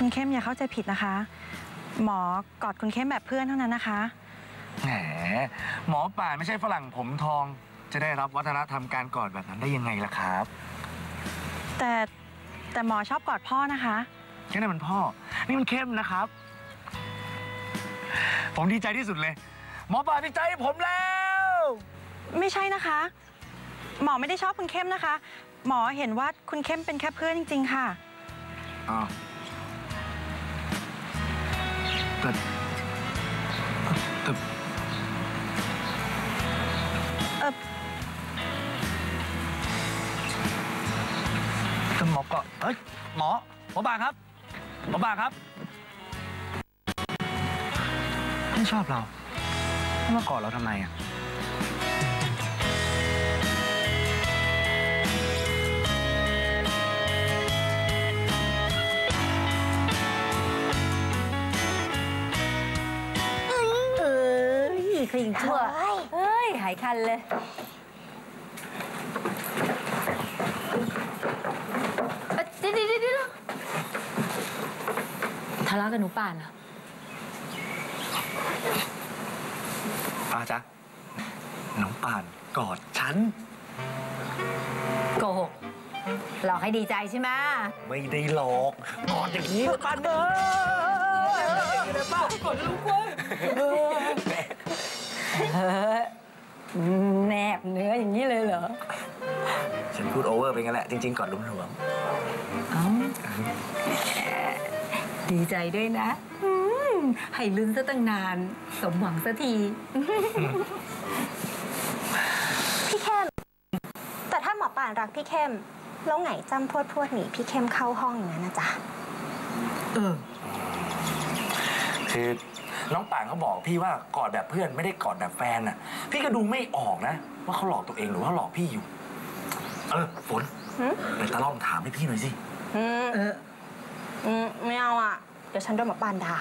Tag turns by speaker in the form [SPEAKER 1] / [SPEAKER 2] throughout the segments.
[SPEAKER 1] เข้มอย่าเข้าใจผิดนะคะหมอกอดคุณเข้มแบบเพื่อนเท่านั้นนะคะ
[SPEAKER 2] แหมหมอป่านไม่ใช่ฝรั่งผมทองจะได้รับวัฒนธรรมการกอดแบบนั้นได้ยังไงล่ะครับ
[SPEAKER 1] แต่หมอชอบกอดพ่อนะคะ
[SPEAKER 2] แค่นั้นมันพ่อนี่มันเข้มนะครับผมดีใจที่สุดเลยหมอป่านดีใจให้ผมแล้ว
[SPEAKER 1] ไม่ใช่นะคะหมอไม่ได้ชอบคุณเข้มนะคะหมอเห็นว่าคุณเข้มเป็นแค่เพื่อนจริงๆค่ะ
[SPEAKER 2] อ้าวแต่หมอก็เฮ้ยหมอบางครับหมอบางครับไม่ชอบเราไม่มากอดเราทำไมอ่ะ
[SPEAKER 3] ขยิงชั่วเฮ้ยหายคันเลยเดี๋ยวทะเลาะกับหนูป่านเหรอ
[SPEAKER 2] ป้าจ๊ะน้องป่านกอดฉัน
[SPEAKER 3] โกหกหลอกให้ดีใจใช่ไหม
[SPEAKER 2] ไม่ได้หลอกกอดอย่างนี้ป่านเด้อป้ากอดลูกเว้ย
[SPEAKER 3] แนบเนื้ออย่างนี้เลยเหรอ
[SPEAKER 2] ฉันพูดโอเวอร์ไปงั้นแหละจริงๆกอดหลวม
[SPEAKER 3] ดีใจด้วยนะให้ลุ้นซะตั้งนานสมหวังสักที
[SPEAKER 4] พี่เข้มแต่ถ้าหมอป่านรักพี่เข้มแล้วไงจำพวดหนีพี่เข้มเข้าห้องอย่างนั้นนะจ๊ะ
[SPEAKER 2] คือน้องป่านเขาบอกพี่ว่ากอดแบบเพื่อนไม่ได้กอดแบบแฟนอ่ะพี่ก็ดูไม่ออกนะว่าเขาหลอกตัวเองหรือว่าหลอกพี่อยู่ฝนเดี๋ยวตาล่อมถามให้พี่หน่อยสิ
[SPEAKER 4] ไม่เอาอ่ะเดี๋ยวฉันโดนหมอป่านด่า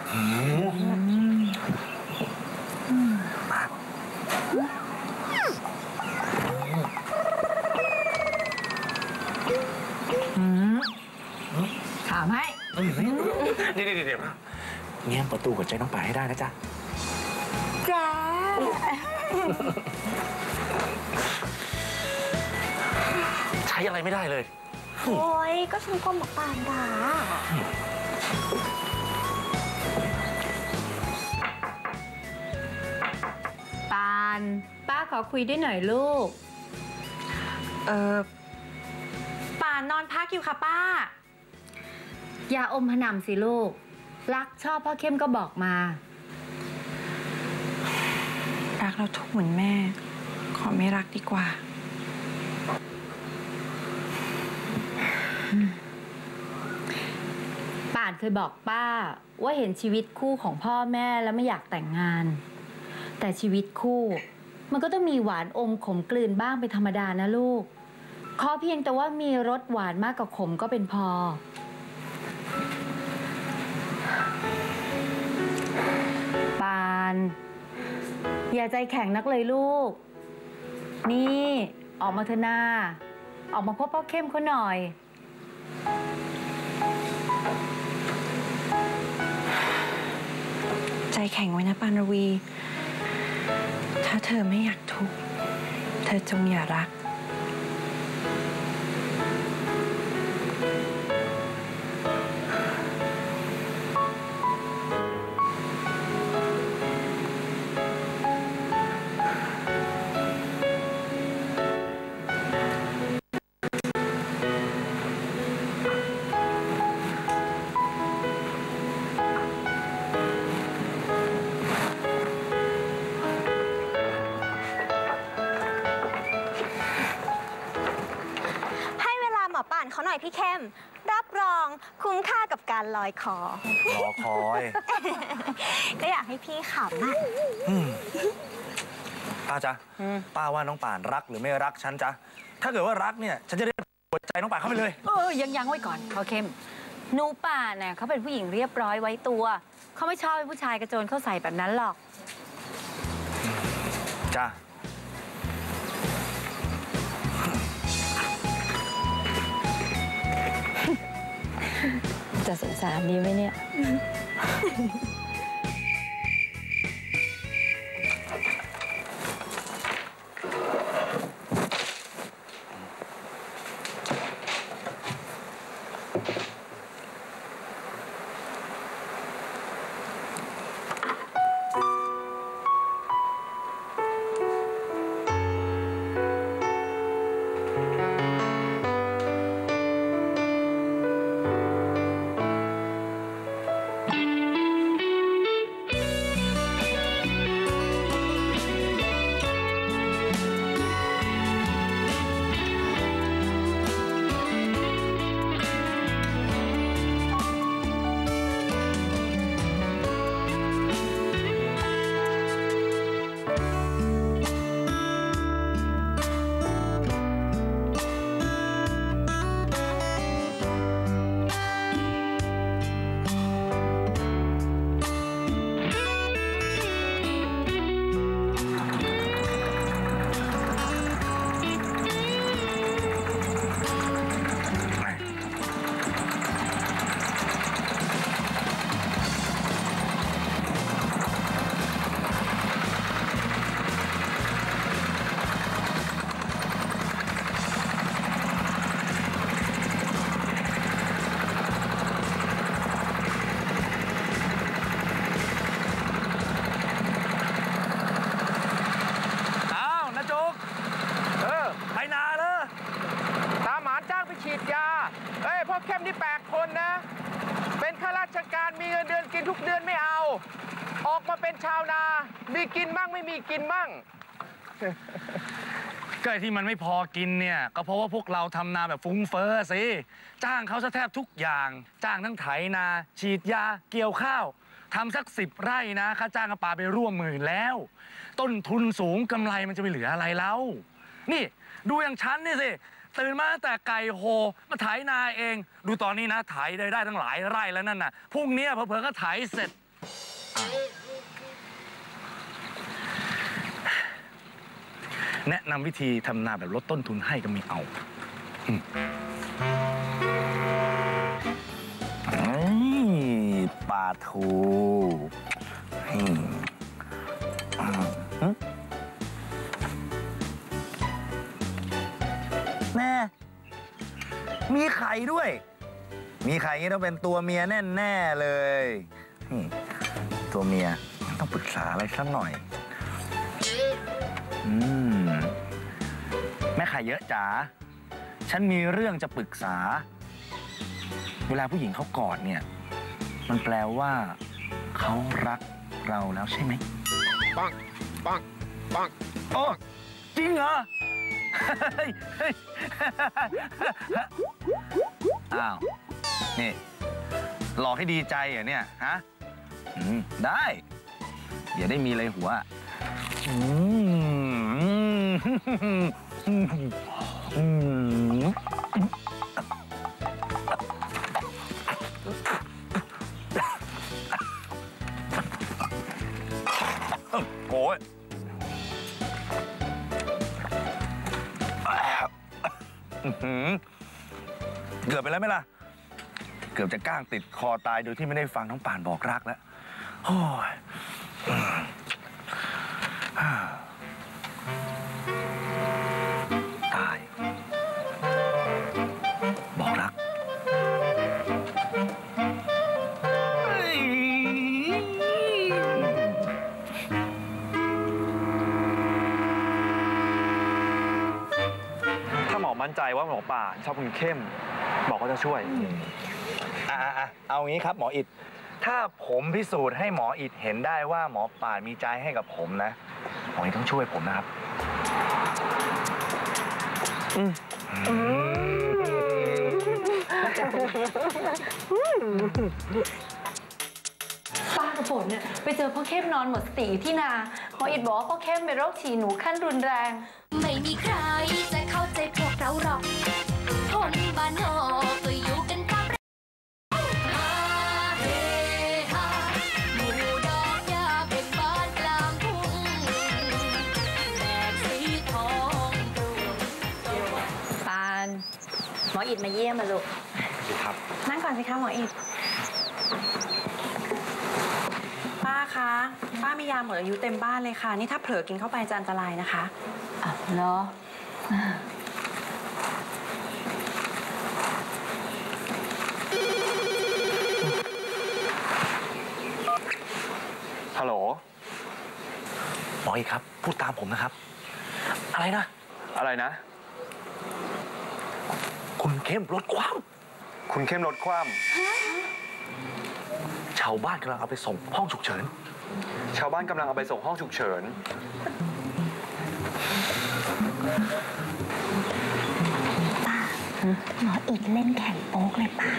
[SPEAKER 3] ถามให้
[SPEAKER 2] เดี๋ยวเงี้ยประตูหัวใจน้องป่านให้ได้นะจ๊ะ
[SPEAKER 4] จ้า
[SPEAKER 2] ใช้อะไรไม่ได้เลย
[SPEAKER 4] โอ้ยก็ฉันกลัวหมอป่านด่า
[SPEAKER 3] ป่านป้าขอคุยด้วยหน่อยลูก
[SPEAKER 1] ป่านนอนพักอยู่ค่ะป้า
[SPEAKER 3] อย่าอมพนำสิลูกรักชอบพ่อเข้มก็บอกมา
[SPEAKER 1] รักเราทุกเหมือนแม่ขอไม่รักดีกว่า
[SPEAKER 3] ป่านเคยบอกป้าว่าเห็นชีวิตคู่ของพ่อแม่แล้วไม่อยากแต่งงานแต่ชีวิตคู่มันก็ต้องมีหวานอมขมกลืนบ้างเป็นธรรมดานะลูกขอเพียงแต่ว่ามีรสหวานมากกว่าขมก็เป็นพอป่านอย่าใจแข็งนักเลยลูกนี่ออกมาเถอะนาออกมาพบพ่อเข้มเขาหน่อย
[SPEAKER 1] ใจแข็งไว้นะปานรวีถ้าเธอไม่อยากทุกข์เธอจงอย่ารัก
[SPEAKER 4] เขาหน่อยพี่เข้มรับรองคุ้มค่ากับการลอยคอ
[SPEAKER 2] รอคอย
[SPEAKER 4] ก็อยากให้พี่ขำนะ
[SPEAKER 2] ป้าจ๊ะป้าว่าน้องป่านรักหรือไม่รักฉันจ๊ะถ้าเกิดว่ารักเนี่ยฉันจะได้หัวใจน้องป่านเข้าไปเลย
[SPEAKER 3] ยังไว้ก่อนพ่อเข้มหนูป่านเนี่ยเขาเป็นผู้หญิงเรียบร้อยไว้ตัวเขาไม่ชอบให้ผู้ชายกระโจนเข้าใส่แบบนั้นหรอก
[SPEAKER 2] จ้ะ
[SPEAKER 3] จะสงสารดีไหมเนี่ย
[SPEAKER 5] ฉีดยาพวกเข้มนี่8 คนนะเป็นข้าราชการมีเงินเดือนกินทุกเดือนไม่เอาออกมาเป็นชาวนามีกินบ้างไม่มีกินบ้าง
[SPEAKER 2] ก็ที่มันไม่พอกินเนี่ยก็เพราะว่าพวกเราทำนาแบบฟุ้งเฟ้อสิจ้างเขาซะแทบทุกอย่างจ้างทั้งไถนาฉีดยาเกี่ยวข้าวทำสัก10 ไร่นะค่าจ้างก็ปาไปร่วม10,000แล้วต้นทุนสูงกำไรมันจะไปเหลืออะไรแล้วนี่ดูอย่างฉันนี่สิตื่นมาตั้งแต่ไก่โหมาไถนาเองดูตอนนี้นะไถได้ตั้งหลายไร่แล้วนั่นน่ะพรุ่งนี้เผลอๆก็ไถเสร็จแนะนำวิธีทำนาแบบลดต้นทุนให้ก็มีเอาปลาทูแม่มีไข่ด้วยมีไข่นี่ต้องเป็นตัวเมียแน่ๆเลยตัวเมียต้องปรึกษาอะไรสักหน่อยแม่ไข่เยอะจ๋าฉันมีเรื่องจะปรึกษาเวลาผู้หญิงเขากอดเนี่ยมันแปลว่าเขารักเราแล้วใช่ไหมปังปังปังโอ้จริงเหรออ้าวนี่หลอกให้ดีใจเหรอเนี่ยฮะได้อย่าได้มีอะไรหัวโอ้ยเกือบไปแล้วไหมล่ะเกือบจะก้างติดคอตายโดยที่ไม่ได้ฟังน้องป่านบอกรักแล้วโอ้ยตายบอกรัก
[SPEAKER 6] ถ้าหมอมั่นใจว่าหมอป่านชอบคุณเข้มหมอก็จะช่วย
[SPEAKER 2] เอางี้ครับหมออิฐถ้าผมพิสูจน์ให้หมออิฐเห็นได้ว่าหมอป่านมีใจให้กับผมนะหมออิฐต้องช่วยผมนะครับ
[SPEAKER 3] ป้ากับฝนเนี่ยไปเจอพ่อเข้มนอนหมดสติอยู่ที่นาหมออิฐบอกว่าพ่อเข้มเป็นโรคฉี่หนูขั้นรุนแรง
[SPEAKER 7] ไม่มีใครจะเข้าใจพวกเราหรอกคนบ้านนอกก็อยู่กันตามฮาเฮฮาหมู่ดอกหญ้าเป็นบ้านกลางทุ่งแดดสีทองปรุง
[SPEAKER 3] ปานหมออิฐมาเยี่ยมมาลูก
[SPEAKER 6] ครับ
[SPEAKER 1] นั่งก่อนสิคะหมออิฐป้ามียาหมดอายุเต็มบ้านเลยค่ะนี่ถ้าเผลอกินเข้าไปจะอันตรายนะคะ
[SPEAKER 3] อ่ะเหรอ
[SPEAKER 6] ฮัลโหล
[SPEAKER 2] หมออีกครับพูดตามผมนะครับอะไรนะ
[SPEAKER 6] อะไรนะ
[SPEAKER 2] คุณเข้มลดความ
[SPEAKER 6] คุณเข้มลดความ
[SPEAKER 2] ชาวบ้านกำลังเอาไปส่งห้องฉุกเฉิน
[SPEAKER 6] ชาวบ้านกำลังเอาไปส่งห้องฉุกเฉิน
[SPEAKER 4] หมออีกเล่นแข่งโป๊กเลยป้า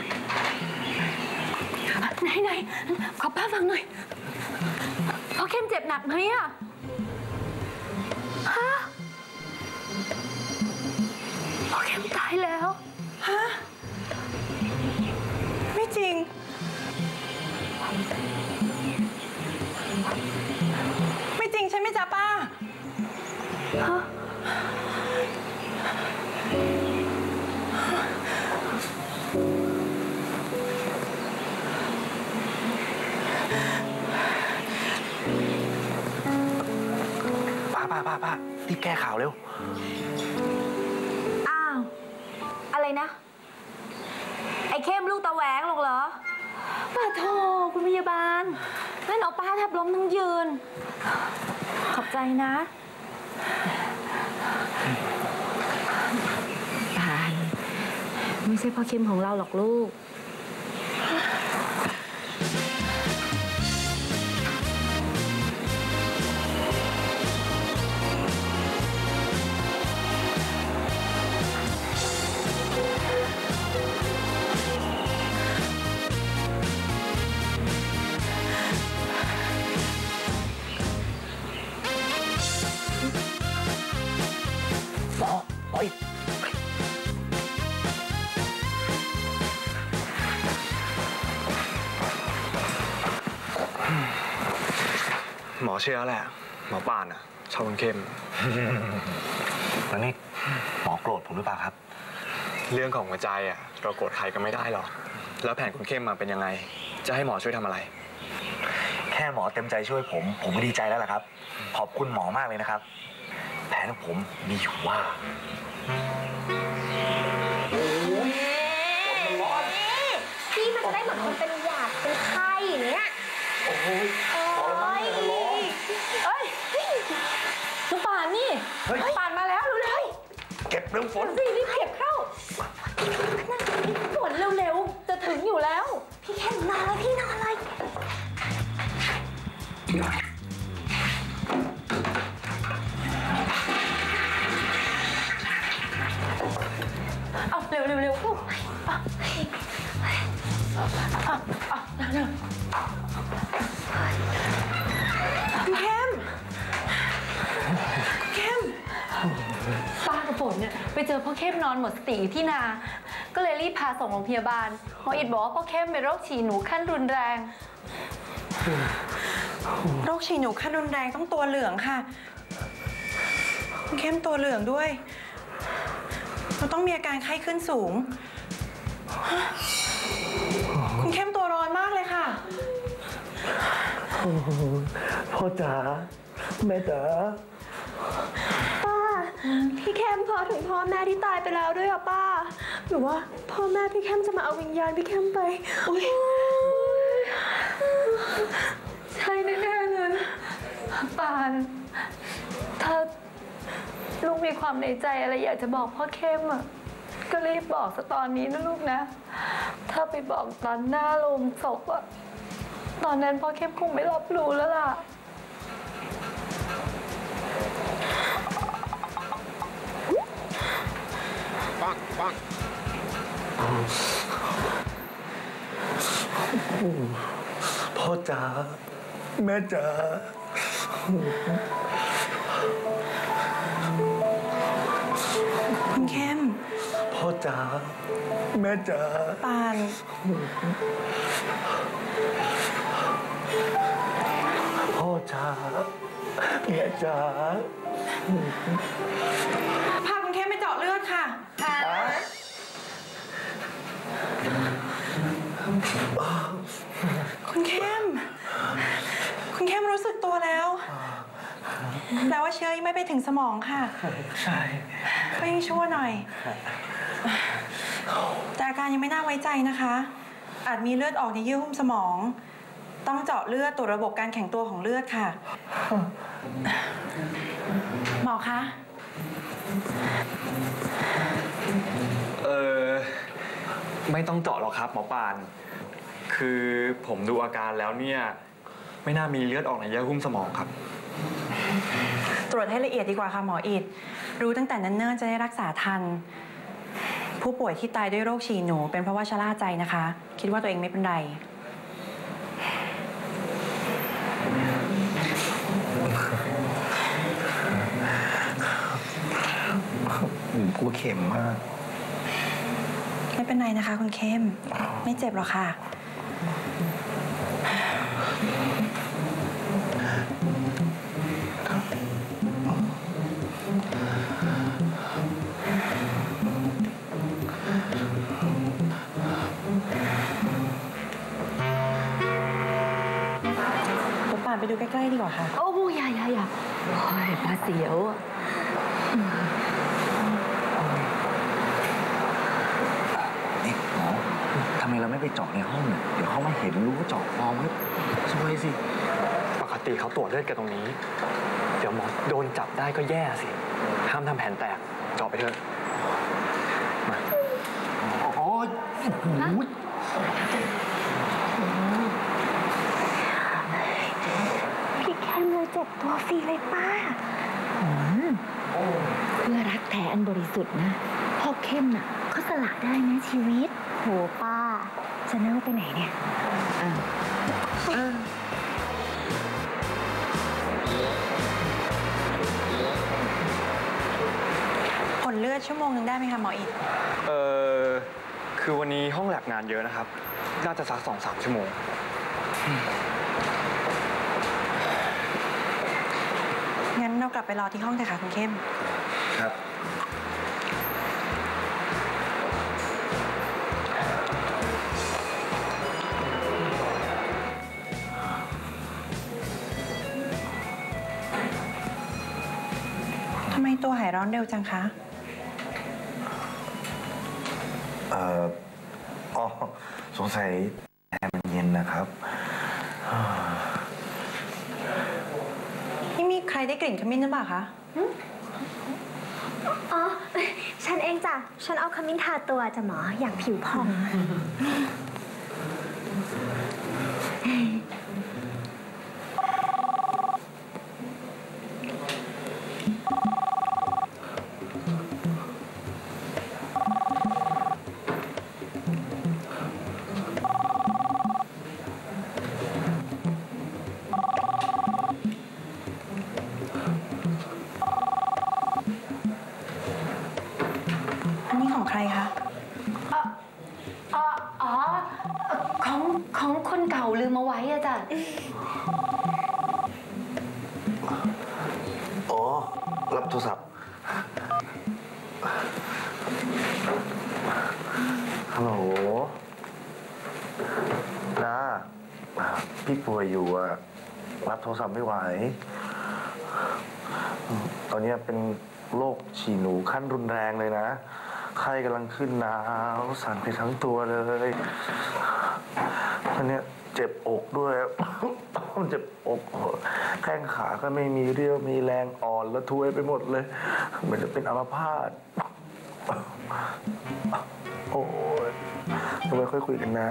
[SPEAKER 3] ไหนขอป้าฟังหน่อยพ่อเข้มเจ็บหนักไหมอะฮะพ่อเข้มตายแล้ว
[SPEAKER 1] ฮะไม่จริงไม่จริงใช่ไหมจ๊ะป้า
[SPEAKER 3] ฮะ
[SPEAKER 2] ป้ารีบแก้ข่าวเร็ว
[SPEAKER 3] อ้าวอะไรนะไอ้เข้มลูกตาแหวงหรอกเหรอป้าโทคุณพยาบาลนั่นเอาป้าแทบล้มทั้งยืนขอบใจนะปานไม่ใช่พ่อเข้มของเราหรอกลูก
[SPEAKER 6] หมอเชื่อแล้วแหละหมอป่านอ่ะชอบคุณเข้ม
[SPEAKER 2] แล้วนี่หมอโกรธผมหรือเปล่าครับ
[SPEAKER 6] เรื่องของหัวใจอ่ะเราโกรธใครก็ไม่ได้หรอกแล้วแผนคุณเข้มมาเป็นยังไงจะให้หมอช่วยทำอะไร
[SPEAKER 2] แค่หมอเต็มใจช่วยผมก็ดีใจแล้วล่ะครับขอบคุณหมอมากเลยนะครับแผนของผมมีอยู่ว่า
[SPEAKER 4] พี่มันจะได้เหมือนคนเป็นหวัดเป็นไข้อย่างเนี้ย
[SPEAKER 2] โอ้โห
[SPEAKER 3] ลูกป่านนี่ป่านมาแล้วเร็ว
[SPEAKER 2] เก็บเร็วฝน
[SPEAKER 3] รีบเก็บเข้าฝนเร็วๆจะถึงอยู่แล้ว
[SPEAKER 4] พี่แค่นอนเลยพี่นอนเลย
[SPEAKER 3] เอาเร็วคุณเข้มป้ากับฝนเนี่ยไปเจอพ่อเข้มนอนหมดสติที่นาก็เลยรีบพาส่งโรงพยาบาลหมออิดบอกว่าพ่อเข้มเป็นโรคฉี่หนูขั้นรุนแรง
[SPEAKER 1] โรคฉี่หนูขั้นรุนแรงต้องตัวเหลืองค่ะคุณเข้มตัวเหลืองด้วยเราต้องมีอาการไข้ขึ้นสูงคุณเข้มตัวร้อนมากเลยค่ะ
[SPEAKER 2] พ่อจ๋าแม่จ๋า
[SPEAKER 4] ป้าพี่เข้มพอถึงพ่อแม่ที่ตายไปแล้วด้วยอ่ะป้าหรือว่าพ่อแม่พี่เข้มจะมาเอาวิญญาณพี่เข้มไป
[SPEAKER 3] ใช่แน่ๆเลยปานถ้าลูกมีความในใจอะไรอยากจะบอกพ่อเข้มอ่ะก็รีบบอกซะตอนนี้นะลูกนะถ้าไปบอกตอนหน้าโรงศพอ่ะตอนนั้นพ่อเข้มคงไม่รับรู้แล้วล่ะ
[SPEAKER 5] ปัง
[SPEAKER 2] พ่อจ๋าแม่จ๋า
[SPEAKER 1] คุณเข้ม
[SPEAKER 2] พ่อจ๋าแม่จ๋า
[SPEAKER 1] ปาน
[SPEAKER 2] พ่อจ๋าแม่จ๋า
[SPEAKER 1] พาคุณเข้มไปเจาะเลือดค่ะคุณเข้มรู้รู้สึกตัวแล้วแปลว่าเชื้อยังไม่ไปถึงสมองค่ะใช่ก็ยังชั่วหน่อยแต่อาการยังไม่น่าไว้ใจนะคะอาจมีเลือดออกในเยื่อหุ้มสมองต้องเจาะเลือดตรวจระบบการแข็งตัวของเลือดค่ะหมอคะ
[SPEAKER 6] ไม่ต้องเจาะหรอกครับหมอปานคือผมดูอาการแล้วเนี่ยไม่น่ามีเลือดออกในเยื่อหุ้มสมองครับ
[SPEAKER 1] ตรวจให้ละเอียดดีกว่าค่ะหมออิฐรู้ตั้งแต่เนิ่นๆจะได้รักษาทันผู้ป่วยที่ตายด้วยโรคฉี่หนูเป็นเพราะว่าชะล่าใจนะคะคิดว่าตัวเองไม่เป็นไร
[SPEAKER 2] กลัวเข็มมาก
[SPEAKER 1] ไม่เป็นไรนะคะคุณเข้มไม่เจ็บหรอกค่ะป่านไปดูใกล้ๆดีกว่าค่ะ
[SPEAKER 3] โอ้โหอย่าโอ้ยป้าเสียว
[SPEAKER 2] นี่หมอทำไมเราไม่ไปเจาะในห้องเนี่ยเดี๋ยวเขามาเห็นรู้ว่าเจาะปลอมก็ซวยสิ
[SPEAKER 6] ปกติเขาตรวจเลือดกันตรงนี้เดี๋ยวหมอโดนจับได้ก็แย่สิห้ามทำแผนแตกเจาะไปเถอะมา
[SPEAKER 2] โอ้ย
[SPEAKER 4] พี่แคมเลยเจ็บตัวฟรีเลยป้า
[SPEAKER 3] เพื่อรักแท้อันบริสุทธิ์นะพ่อเข้มน่ะเขาสละได้นะชีวิต
[SPEAKER 4] โหป้าจะเน่าไปไหนเนี่ย
[SPEAKER 1] ผลเลือดชั่วโมงนึงได้ไหมคะหมออิฐ
[SPEAKER 6] คือวันนี้ห้องแลบงานเยอะนะครับน่าจะสัก 2-3 ชั่วโมง
[SPEAKER 1] งั้นเรากลับไปรอที่ห้องเถอะค่ะคุณเข้ม
[SPEAKER 2] ครับ
[SPEAKER 1] ทำไมตัวหายร้อนเร็วจังคะ
[SPEAKER 2] สงสัยแอร์มันเย็นนะครับ
[SPEAKER 1] นี่มีใครได้กลิ่นขมิ้นหรือเปล่าคะ
[SPEAKER 4] อ๋อฉันเองจ้ะฉันเอาขมิ้นทาตัวจ้ะหมออยากผิวผ่อง
[SPEAKER 1] ใครคะ
[SPEAKER 3] ของคนเก่าลืมมาไว้อะจ้ะ
[SPEAKER 2] อ๋อรับโทรศัพท์ฮัลโหลนะพี่ป่วยอยู่อะรับโทรศัพท์ไม่ไหวตอนนี้เป็นโรคฉี่หนูขั้นรุนแรงเลยนะไข้กำลังขึ้นหนาวสั่นไปทั้งตัวเลยตอนนี้เจ็บอกด้วยเจ็บอกแข้งขาก็ไม่มีเรี่ยวมีแรงอ่อนและทุยไปหมดเลยเหมือนจะเป็นอัมพาตโอ้ยทำไมค่อยคุยกันนะ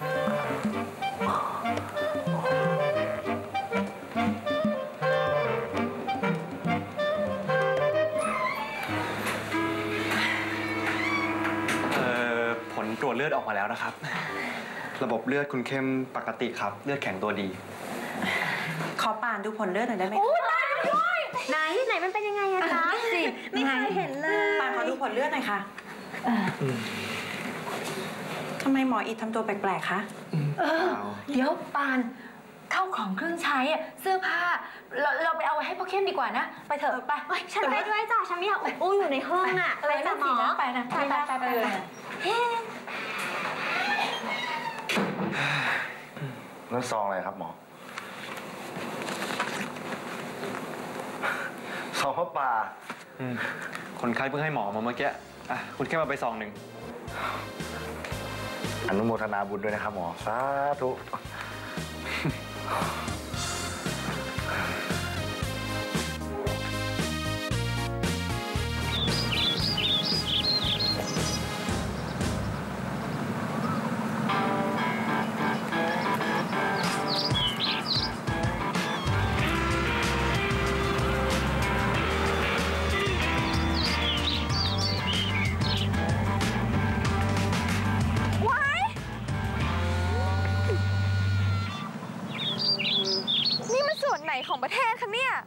[SPEAKER 6] ตรวจเลือดออกมาแล้วนะครับระบบเลือดคุณเข้มปกติครับเลือดแข็งตัวดี
[SPEAKER 1] ขอป่านดูผลเลือดหน่อยได้ไหม
[SPEAKER 4] ไหนมันเป็นยังไงอะคะไม่เคยเห็นเลย
[SPEAKER 1] ป่านขอดูผลเลือดหน่อยค่ะทำไมหมออิฐทำตัวแปลกๆคะ
[SPEAKER 3] เดี๋ยวป่านเข้าของเครื่องใช้เสื้อผ้าเราไปเอาไว้ให้พ่อเข้มดีกว่านะไปเถอะไป
[SPEAKER 4] ฉันไปด้วยจ้ะฉันไม่อยากอู้อยู่ในห้องอะ
[SPEAKER 3] ไปจ้ะหมอไปนะไป
[SPEAKER 2] นั่นซองอะไรครับหมอ
[SPEAKER 8] ซองพระป่า
[SPEAKER 6] คนไข้เพิ่งให้หมอมาเมื่อกี้คุณแค่มาไปซองหนึ่ง
[SPEAKER 8] อนุโมทนาบุญด้วยนะครับหมอ สาธุ
[SPEAKER 4] นี่มันส่วนไหนของประเทศคะเนี่ย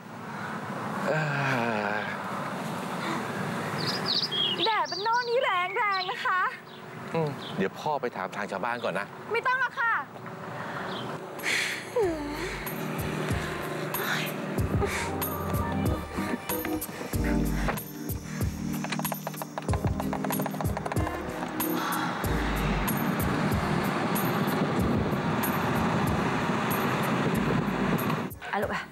[SPEAKER 4] แดดเป็นนอกนี้แรงนะคะ
[SPEAKER 5] เดี๋ยวพ่อไปถามทางชาวบ้านก่อนนะ
[SPEAKER 4] ไม่ต้องหรอกค่ะ
[SPEAKER 3] ลูก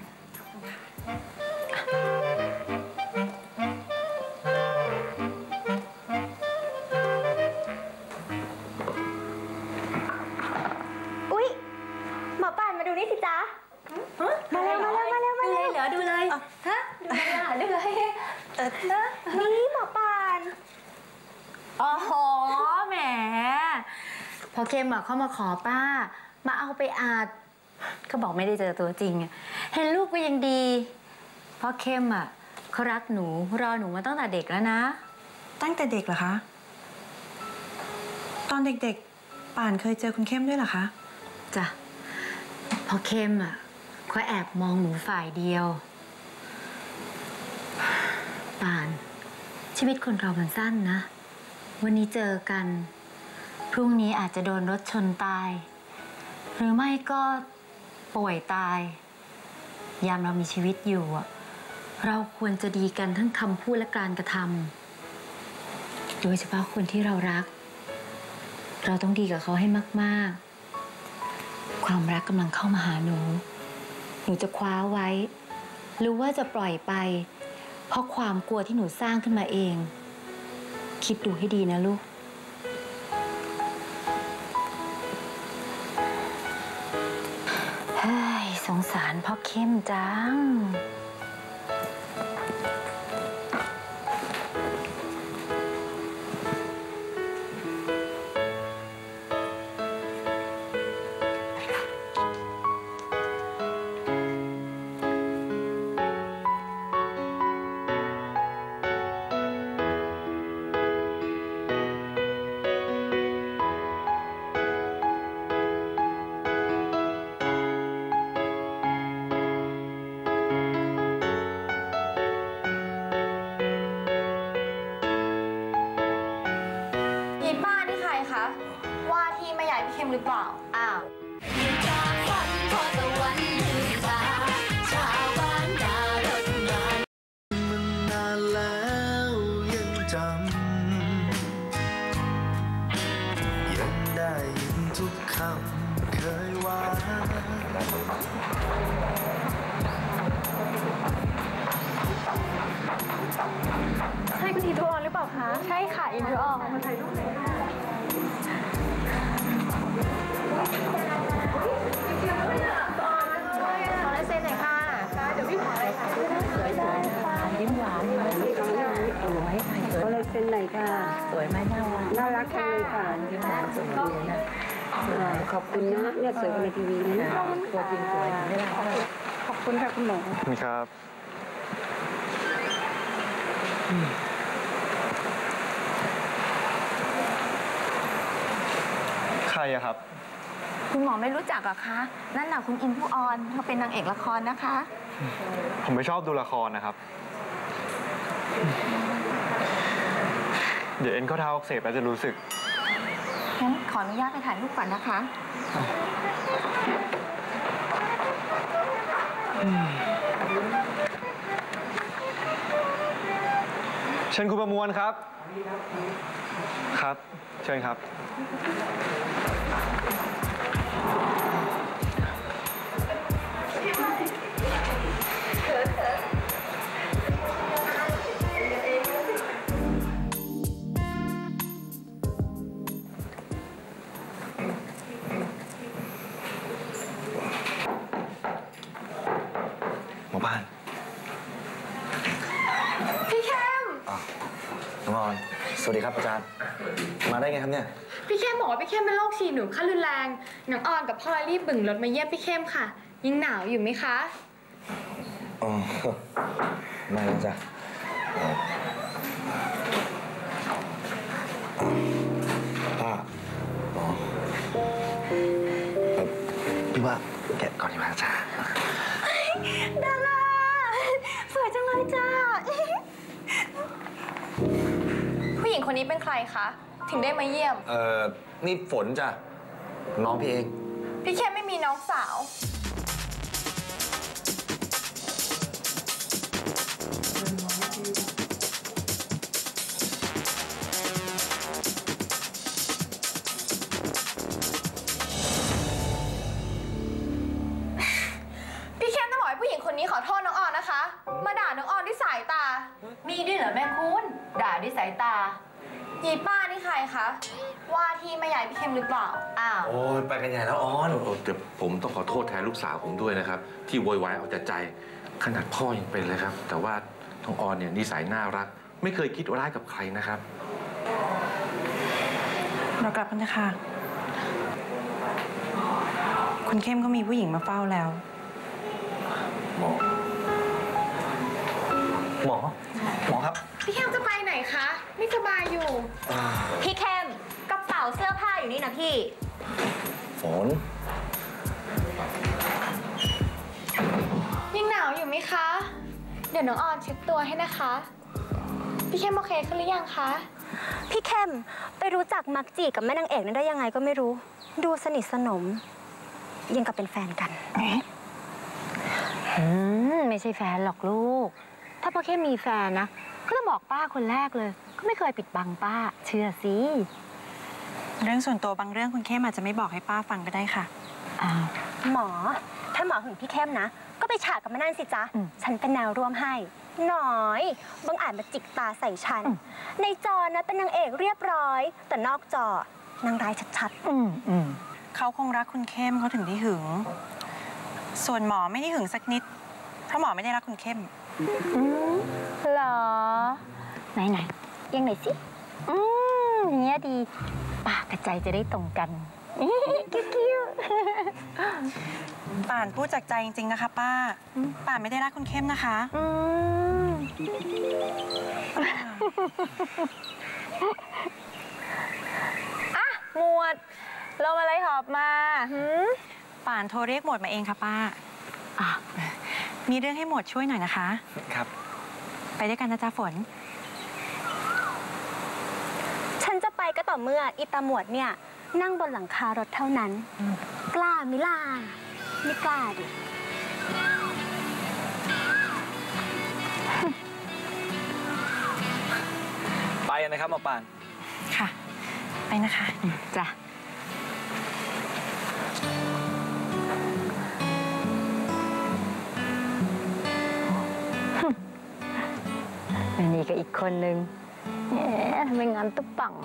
[SPEAKER 4] อุ๊ย หมอป่านมาดูนี่สิจ๊ะ มาเร็วเหรอดูเลยฮะดูเลยนี่หมอป่าน
[SPEAKER 3] โอ้โหแหมพอเข้มเข้ามาขอป้ามาเอาไปอาดก็บอกไม่ได้เจอตัวจริงเห็นลูกก็ยังดีเพราะเข้มเขารักหนูรอหนูมาตั้งแต่เด็กแล้วนะ
[SPEAKER 1] ตั้งแต่เด็กเหรอคะ ตอนเด็กๆป่านเคยเจอคุณเข้มด้วยเหรอคะ
[SPEAKER 3] จ้ะพอเข้มเขาแอบมองหนูฝ่ายเดียวป่านชีวิตคนเรามันสั้นนะวันนี้เจอกันพรุ่งนี้อาจจะโดนรถชนตายหรือไม่ก็ป่วยตายยามเรามีชีวิตอยู่เราควรจะดีกันทั้งคำพูดและการกระทำโดยเฉพาะคนที่เรารักเราต้องดีกับเขาให้มากๆความรักกำลังเข้ามาหาหนูจะคว้าไว้หรือว่าจะปล่อยไปเพราะความกลัวที่หนูสร้างขึ้นมาเองคิดดูให้ดีนะลูกเฮ้ยสงสารพ่อเข้มจัง
[SPEAKER 4] ว่าที่แม่ใหญ่พี่เข้มหรือเปล่า
[SPEAKER 3] อ้าว
[SPEAKER 7] จากฝันพอตะวันลืมตาชาวบ้านดารถงาน
[SPEAKER 9] มันนานแล้วยังจำยังได้ยินทุกคำเคยว่า
[SPEAKER 4] ใช่คุณอินทออนหรือเปล่าคะ ใช่ค่ะอินทออนมาถ่ายรูปเลยค่ะขอลายเซ็นหน่อยค่ะเดี๋ยวพี่ขออะไรค่ะสวยๆค่ะยิ้มหวานเลยสวยขอลายเซ็นหน่อยค่ะสวยไหมน่ารักจังเลยค่ะยิ้มหวานสวยดีนะขอบคุณนะเนี่ยสวยกว่าในทีวีนะตัวจริงสวยไม่ได้ขอบคุณค่ะคุณหมอ
[SPEAKER 6] นี่ครับใครอะครับ
[SPEAKER 4] คุณหมอไม่รู้จักเหรอคะ นั่นน่ะคุณอินผู้ออนเขาเป็นนางเอกละครนะคะ
[SPEAKER 6] ผมไม่ชอบดูละครนะครับ เดี๋ยวเอ็นข้อเท้าอักเสบแล้วจะรู้สึก
[SPEAKER 4] งั้นขออนุญาตไปถ่ายรูปก่อนนะคะ
[SPEAKER 6] เชิญคุณประมวลครับ ครับ เชิญครับ
[SPEAKER 4] เ
[SPEAKER 6] อบ้าน
[SPEAKER 4] พี่เข้ม
[SPEAKER 6] น้องออนสวัสดีครับอาจารย์มาได้ไงครับเนี่ย
[SPEAKER 4] พี่เข้มบอกว่าพี่เข้มเป็นโรคฉี่หนูขั้นรุนแรงน้องออนกับพ่อรีบบึ่งรถมาเยี่ยมพี่เข้มค่ะยังหนาวอยู่ไหมคะ
[SPEAKER 6] อ๋อไม่แล้วจ้ะป้าอ๋อพี่ว่าแกะก่อนดีกว่าจ้ะ
[SPEAKER 4] ดาราสวยจังเลยจ้าผู้หญิงคนนี้เป็นใครคะถึงได้มาเยี่ยม
[SPEAKER 6] นี่ฝนจ้ะน้องพี่เอง
[SPEAKER 4] พี่เข้มไม่มีน้องสาวพี่เข้มต้องบอกให้ผู้หญิงคนนี้ขอโทษน้องออนนะคะ มาด่าน้องออนด้วยสายตา
[SPEAKER 3] มีด้วยเหรอแม่คุณด่าด้วยสายตา
[SPEAKER 4] ยีป้านี่ใครคะว่าที่แม่ยายพี่เข้มหรือเปล่า
[SPEAKER 3] อ้าว
[SPEAKER 6] โอ้ยไปกันใหญ่แล้วออน
[SPEAKER 10] แต่ผมต้องขอโทษแทนลูกสาวผมด้วยนะครับ ที่โวยวายเอาแต่ใจขนาดพ่อยังเป็นเลยครับ แต่ว่าน้องออนเนี่ยนิสัยน่ารัก ไม่เคยคิดร้ายกับใครนะครับ
[SPEAKER 1] เรากลับกันนะคะคุณเข้มก็มีผู้หญิงมาเฝ้าแล้ว
[SPEAKER 6] หมอครับ
[SPEAKER 4] พี่เข้มจะไปไหนคะ ไม่สบายอยู่
[SPEAKER 11] พี่เข้มกระเป๋าเสื้อผ้าอยู่นี่นะพี่
[SPEAKER 6] ฝน
[SPEAKER 4] ยังหนาวอยู่ไหมคะ เดี๋ยวน้องออนเช็ดตัวให้นะคะ พี่เข้มโอเคขึ้นหรือยังคะ
[SPEAKER 11] พี่เข้มไปรู้จักมักจีกับแม่นางเอกนั้นได้ยังไงก็ไม่รู้ ดูสนิทสนมยังกับเป็นแฟนกัน
[SPEAKER 3] ไม่ใช่แฟนหรอกลูก ถ้าพ่อแค่มีแฟนนะก็ต้องบอกป้าคนแรกเลย ก็ไม่เคยปิดบังป้า เชื่อสิ
[SPEAKER 1] เรื่องส่วนตัวบางเรื่องคุณเข้มอาจจะไม่บอกให้ป้าฟังก็ได้ค่ะ
[SPEAKER 3] อ้าว
[SPEAKER 11] หมอถ้าหมอหึงพี่เข้มนะก็ไปฉากกับแม่นั่นสิจ๊ะฉันเป็นแนวร่วมให้หน่อยบังอาจมาจิกตาใส่ฉันในจอนะเป็นนางเอกเรียบร้อย แต่นอกจอนางร้ายชัดๆ
[SPEAKER 1] เขาคงรักคุณเข้มเขาถึงได้หึง ส่วนหมอไม่ได้หึงสักนิด เพราะหมอไม่ได้รักคุณเข้ม
[SPEAKER 11] หรอไหนยังไหนสิอย่างเงี้ยดีปากกับใจจะได้ตรงกันกิ้ว
[SPEAKER 1] ป่านพูดจากใจจริงๆนะคะป้า ป่านไม่ได้รักคุณเข้มนะคะ
[SPEAKER 11] หมวดลงอะไรหอบมา
[SPEAKER 1] ป่านโทรเรียกหมวดมาเองค่ะป้ามีเรื่องให้หมวดช่วยหน่อยนะคะ
[SPEAKER 6] ครับ
[SPEAKER 1] ไปด้วยกันนะจ๊ะฝน
[SPEAKER 11] ฉันจะไปก็ต่อเมื่ออิตาหมวดเนี่ยนั่งบนหลังคารถเท่านั้นกล้ามิล่าไม่กล้าดิ
[SPEAKER 6] ไปนะครับหมอปาน
[SPEAKER 1] ค่ะ ไปนะคะ
[SPEAKER 3] จ้ะนี่ก็อีกคนนึงไม่งั้นตุ๊บปัง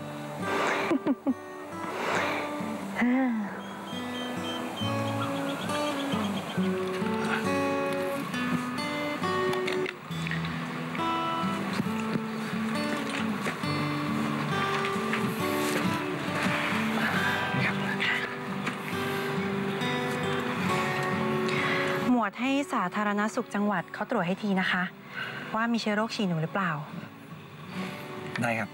[SPEAKER 1] หมวดให้สาธารณสุขจังหวัดเขาตรวจให้ทีนะคะ ว่ามีเชื้อโรคฉี่หนูหรือเปล่า
[SPEAKER 6] ได้ครับ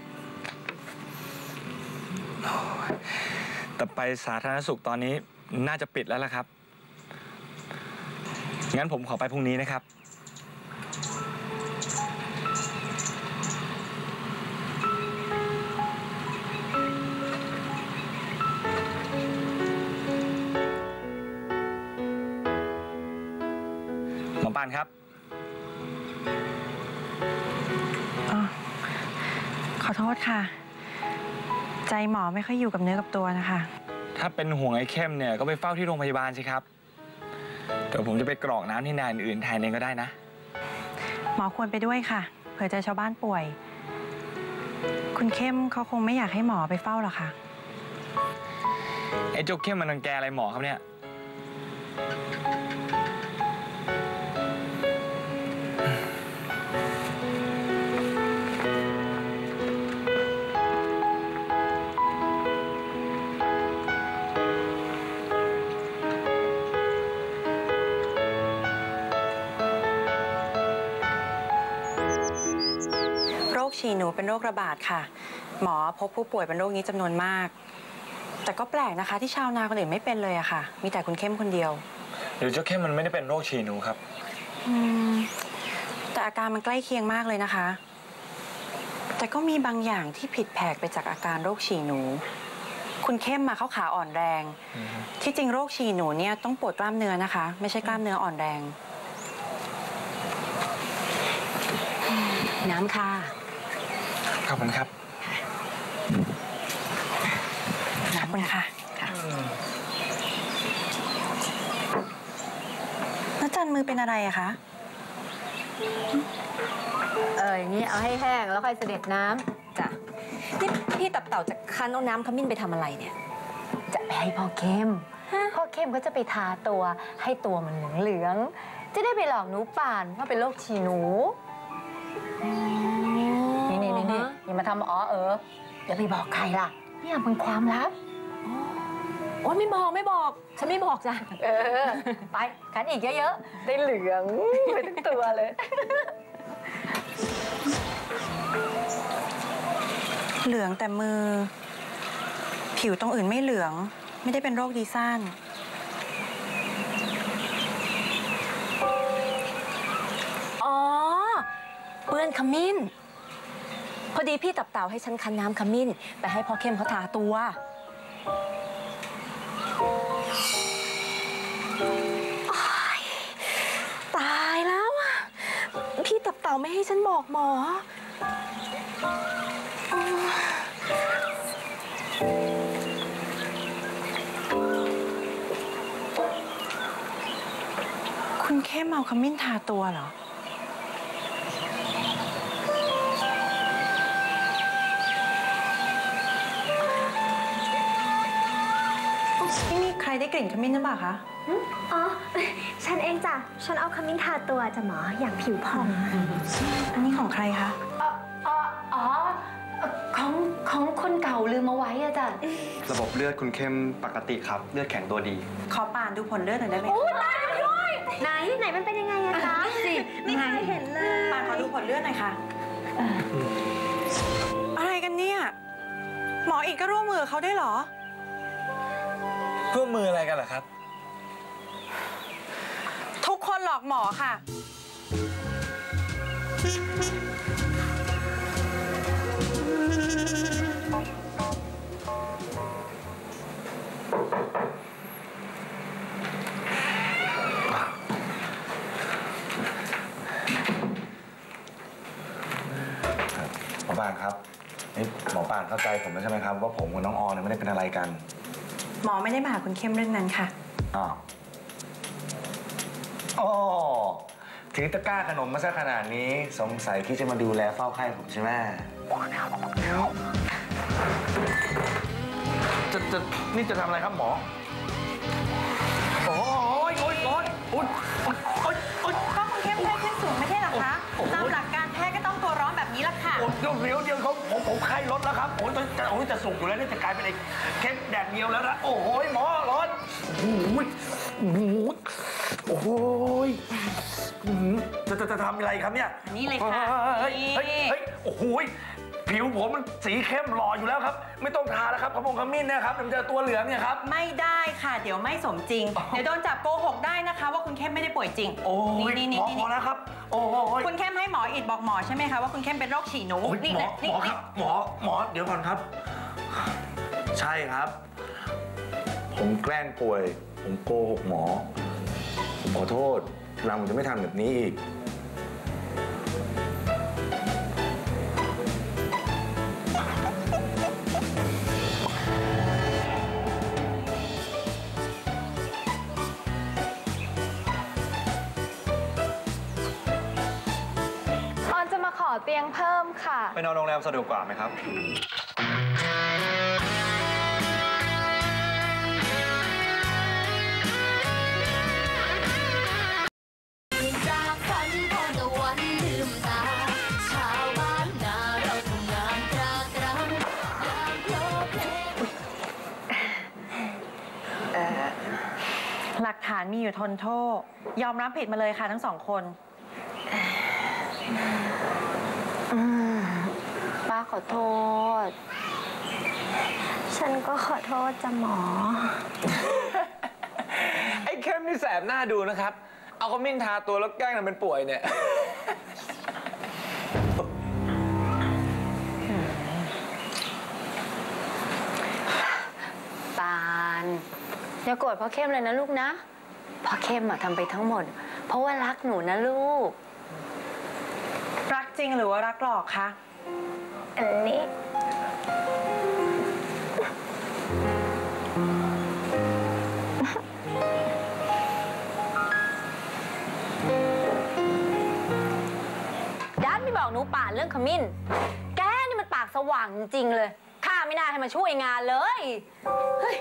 [SPEAKER 6] แต่ไปสาธารณสุขตอนนี้น่าจะปิดแล้วล่ะครับ งั้นผมขอไปพรุ่งนี้นะครับ หมอปานครับ
[SPEAKER 1] ขอโทษค่ะ ใจหมอไม่ค่อยอยู่กับเนื้อกับตัวนะคะ
[SPEAKER 6] ถ้าเป็นห่วงไอ้เข้มเนี่ยก็ไปเฝ้าที่โรงพยาบาลสิครับ เดี๋ยวผมจะไปกรอกน้ำที่นายอื่นแทนเองก็ได้นะ
[SPEAKER 1] หมอควรไปด้วยค่ะ เผื่อเจอชาวบ้านป่วย คุณเข้มเขาคงไม่อยากให้หมอไปเฝ้าหรอกค่ะ
[SPEAKER 6] ไอ้เจ้าเข้มมันรังแกอะไรหมอครับเนี่ย
[SPEAKER 1] ฉี่หนูเป็นโรคระบาดค่ะหมอพบผู้ป่วยเป็นโรคนี้จำนวนมากแต่ก็แปลกนะคะที่ชาวนาคนอื่นไม่เป็นเลยอะค่ะมีแต่คุณเข้มคนเดียว
[SPEAKER 6] หรือเจ้าเข้มมันไม่ได้เป็นโรคฉี่หนูครับ
[SPEAKER 1] แต่อาการมันใกล้เคียงมากเลยนะคะแต่ก็มีบางอย่างที่ผิดแผกไปจากอาการโรคฉี่หนูคุณเข้มมาเขาขาอ่อนแรงที่จริงโรคฉี่หนูเนี่ยต้องปวดกล้ามเนื้อนะคะไม่ใช่กล้ามเนื้ออ่อนแรงน้ำค่ะ
[SPEAKER 6] ขอบคุณครับ
[SPEAKER 1] น้ำคุณค่ะแล้วจันมือเป็นอะไรอะคะ
[SPEAKER 4] อย่างนี้เอาให้แห้งแล้วค่อยเสด็จน้ำจ้ะนี่พี่ตับเต่าจะคั้นเอาน้ำขมิ้นไปทำอะไรเนี่ยจะไปให้พ่อเข้มพ่อเข้มก็จะไปทาตัวให้ตัวมันเหลืองๆจะได้ไปหลอกหนูป่านว่าเป็นโรคฉี่หนูนี่อย่ามาทำอย่าไปบอกใครล่ะเนี่ยมันความลับโอ๊ยไม่บอกฉันไม่บอกจ้ะไปคั้นอีกเยอะๆได้เหลืองไปทั้งตัวเลย
[SPEAKER 1] เหลืองแต่มือผิวตรงอื่นไม่เหลืองไม่ได้เป็นโรคดีซ่าน
[SPEAKER 4] เปื้อนขมิ้นพอดีพี่ตับเต่าให้ฉันคั้นน้ำขมิ้นไปให้พ่อเข้มเขาทาตัวตายแล้วอ่ะพี่ตับเต่าไม่ให้ฉันบอกหมอ
[SPEAKER 1] คุณเข้มเอาขมิ้นทาตัวเหรอนี่ใครได้กลิ่นขมิ้นหรือเปล่าคะ
[SPEAKER 11] อ๋อฉันเองจ้ะฉันเอาขมิ้นทาตัวจ้ะหมออยากผิวผ่อง
[SPEAKER 1] อันนี้ของใครคะ
[SPEAKER 3] ของคนเก่าลืมเอาไว้อะจ้ะ
[SPEAKER 6] ระบบเลือดคุณเข้มปกติครับเลือดแข็งตัวดี
[SPEAKER 1] ขอป่านดูผลเลือดหน่อยได้ไหม
[SPEAKER 11] ได้ด้วยไหนมันเป็นยังไงอะจ๊ะไม่เคยเห็นเลย
[SPEAKER 1] ป่านขอดูผลเลือดหน่อยค่ะอะไรกันเนี่ยหมออีกก็ร่วมมือเขาได้เหรอ
[SPEAKER 6] ร่วมมืออะไรกันเหรอครับ
[SPEAKER 1] ทุกคนหลอกหมอค่ะ
[SPEAKER 8] หมอปานครับนี่หมอปานเข้าใจผมแล้วใช่ไหมครับว่าผมกับน้องออนเนี่ยไม่ได้เป็นอะไรกัน
[SPEAKER 1] หมอไม่ได้มาหาคุณเข้มเรื่องนั้นค่ะ
[SPEAKER 8] อ๋อถือตะกร้าขนมมาซะขนาดนี้สงสัยที่จะมาดูแลเฝ้าไข้ผมใช่ไหมนี่จะทำอะไรครับหมอโอ้ย
[SPEAKER 1] ก็คุณเข้มไข้ขึ้นสูงไม่ใช่หรอคะตามหลักการแพทย์ก็ต้องตัวร้อนแบบนี้ละค่ะ
[SPEAKER 8] เดี๋ยวผมไข้ลดแล้วครับจะสุกอยู่แล้วนี่จะกลายเป็นไอ้เข้มแดดเดียวแล้วนะโอ้ยหมอร้อนโอ้ยจะทำอะไรครับเนี่ย
[SPEAKER 1] นี่เลยค่ะ
[SPEAKER 8] เฮ้ยโอ้โหผิวผมมันสีเข้มหล่ออยู่แล้วครับไม่ต้องทาแล้วครับขมิ้นนะครับมันจะตัวเหลืองเนี่ยครับ
[SPEAKER 1] ไม่ได้ค่ะเดี๋ยวไม่สมจริงเดี๋ยวโดนจับโกหกได้นะคะว่าคุณเข้มไม่ได้ป่วยจริง
[SPEAKER 8] โอ้ยหมอนะครับโอ้ย
[SPEAKER 1] คุณเข้มให้หมออิดบอกหมอใช่ไหมคะว่าคุณเข้มเป็นโรคฉี่หนู
[SPEAKER 8] นี่หมอครับหมอเดี๋ยวก่อนครับใช่ครับผมแกล้งป่วยผมโกหกหมอผมขอโทษทีหลังผมจะไม่ทำแบบนี้อีก
[SPEAKER 3] เตียงเพิ่มค่ะ
[SPEAKER 6] ไปนอนโรงแรมสะดวกกว่าไหมครับ
[SPEAKER 7] จากฝันพอตะวันลืมตาชาวบ้านนาเราทำงานตรากตรำยามโลเพ
[SPEAKER 1] หลักฐานมีอยู่ทนโทษยอมรับผิดมาเลยค่ะทั้งสองคน
[SPEAKER 11] อโทษ ฉันก็ขอโทษจ้ะหมอ
[SPEAKER 5] ไอ้เข้มนี่แสบหน้าดูนะครับ เอาขมิ้นทาตัวแล้วแกล้งทำเป็นป่วยเนี่ย
[SPEAKER 3] ปานอย่าโกรธพ่อเข้มเลยนะลูกนะพ่อเข้มทำไปทั้งหมด เพราะว่ารักหนูนะลูก
[SPEAKER 1] รักจริงหรือว่ารักหลอกคะ
[SPEAKER 11] อันนี้
[SPEAKER 3] ด้านไม่บอกหนูป่านเรื่องขมิ้นแกนี่มันปากสว่างจริงๆเลยข้าไม่น่าให้มาช่วยงานเลยเฮ้ย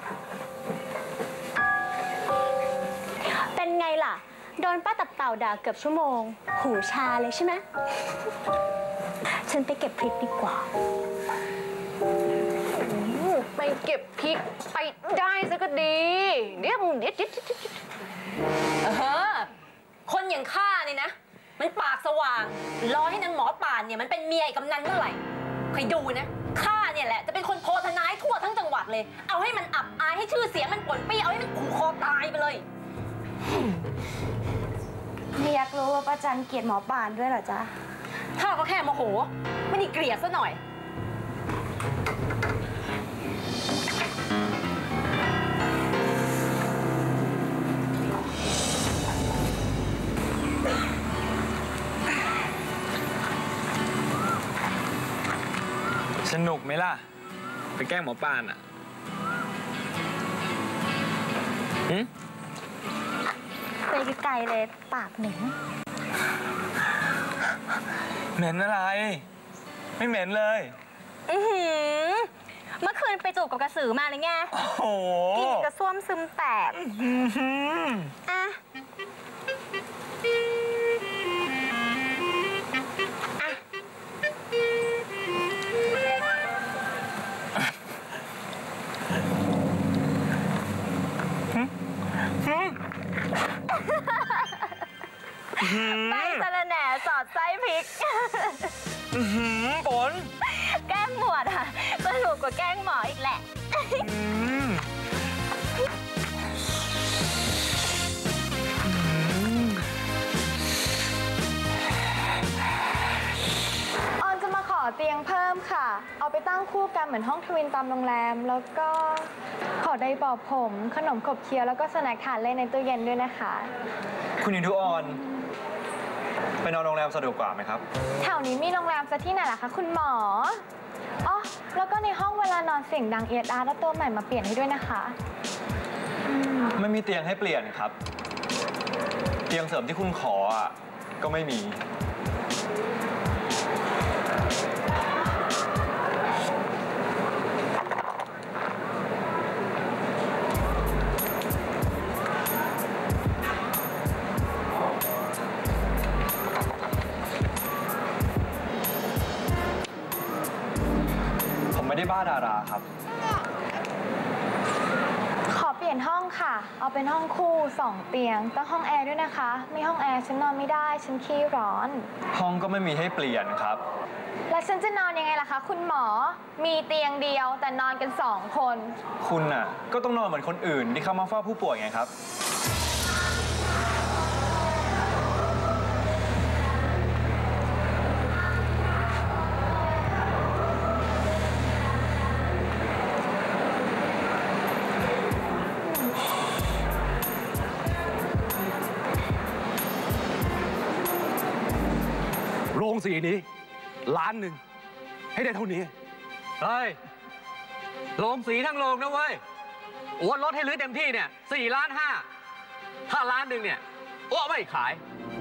[SPEAKER 11] เป็นไงล่ะ โดนป้าตับเต่าด่าเกือบชั่วโมง หูชาเลยใช่ไหม ฉันไปเก็บพริกดีกว่า
[SPEAKER 3] ไปเก็บพริกไปได้ซะก็ดีเดี๋ยวคนอย่างข้านี่นะมันปากสว่างรอให้นางหมอป่านเนี่ยมันเป็นเมียไอ้กำนันเมื่อไหร่ใครดูนะข้าเนี่ยแหละจะเป็นคนโพธนาให้ทั่วทั้งจังหวัดเลยเอาให้มันอับอายให้ชื่อเสียงมันป่นปี้เอาให้มันขู่คอตายไปเลย
[SPEAKER 11] ไม่อยากรู้ว่าป้าจันเกลียดหมอป่านด้วยเหรอจ๊ะ
[SPEAKER 3] ข้าก็แค่โมโหไม่ได้เกลียดซะหน่อย
[SPEAKER 5] สนุกไหมล่ะ ไปแกล้งหมอป่านอ่ะ
[SPEAKER 11] ไปไกลๆเลยปากเหม็น
[SPEAKER 5] เหม็นอะไร ไม่เหม็นเลย
[SPEAKER 11] เมื่อคืนไปจูบกับกระสือมาเลยไง
[SPEAKER 5] โอ้โห
[SPEAKER 11] กินกระซ่วมซึมแตกอ่ะไปสะระแหน่สอดไส้พริก
[SPEAKER 5] ฝน
[SPEAKER 11] แกล้งหมวดอ่ะสนุกกว่าแกล้งหมออีกแหละ
[SPEAKER 12] ออนจะมาขอเตียงเพิ่มค่ะ เอาไปตั้งคู่กันเหมือนห้องทวินตามโรงแรม แล้วก็ขอไดร์เป่าผม ขนมขบเคี้ยวแล้วก็สแน็คทานเล่นในตู้เย็นด้วยนะคะ
[SPEAKER 6] คุณหญิงทุกออนไปนอนโรงแรมสะดวกกว่าไหมครับ
[SPEAKER 12] แถวนี้มีโรงแรมซะที่ไหนล่ะคะคุณหมอ อ๋อ แล้วก็ในห้องเวลานอนเสียงดังเอียดอาร์แล้วตัวใหม่มาเปลี่ยนให้ด้วยนะคะ
[SPEAKER 6] ไม่มีเตียงให้เปลี่ยนครับ เตียงเสริมที่คุณขออ่ะก็ไม่มี ผมไม่ได้บ้าดาราครับ
[SPEAKER 12] ขอเปลี่ยนห้องค่ะ เอาเป็นห้องคู่2เตียงต้องห้องแอร์ด้วยนะคะ ไม่ห้องแอร์ฉันนอนไม่ได้ฉันขี้ร้อน
[SPEAKER 6] ห้องก็ไม่มีให้เปลี่ยนครับ
[SPEAKER 12] แล้วฉันจะนอนยังไงล่ะคะคุณหมอ มีเตียงเดียวแต่นอนกัน2 คน
[SPEAKER 6] คุณน่ะก็ต้องนอนเหมือนคนอื่นที่เข้ามาเฝ้าผู้ป่วยไงครับ
[SPEAKER 13] โรงสีนี้1,000,000ให้ได้เท่านี้
[SPEAKER 6] เฮ้ย โรงสีทั้งโรงนะเว้ยอ้วนลดให้ลื้อเต็มที่เนี่ย4,500,000ถ้า1,000,000เนี่ยอ้วนไม่ขาย